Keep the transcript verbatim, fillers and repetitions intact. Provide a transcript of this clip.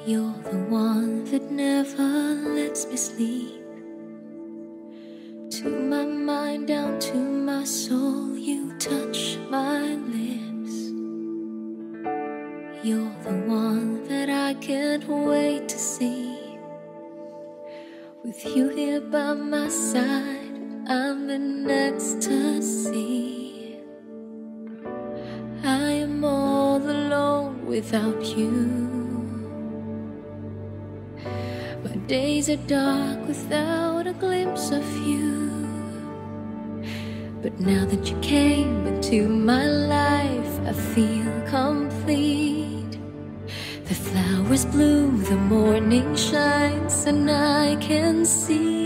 You're the one that never lets me sleep. To my mind, down to my soul, you touch my lips. You're the one that I can't wait to see. With you here by my side, I'm in ecstasy. I am all alone without you. My days are dark without a glimpse of you. But now that you came into my life, I feel complete. The flowers bloom, the morning shines, and I can see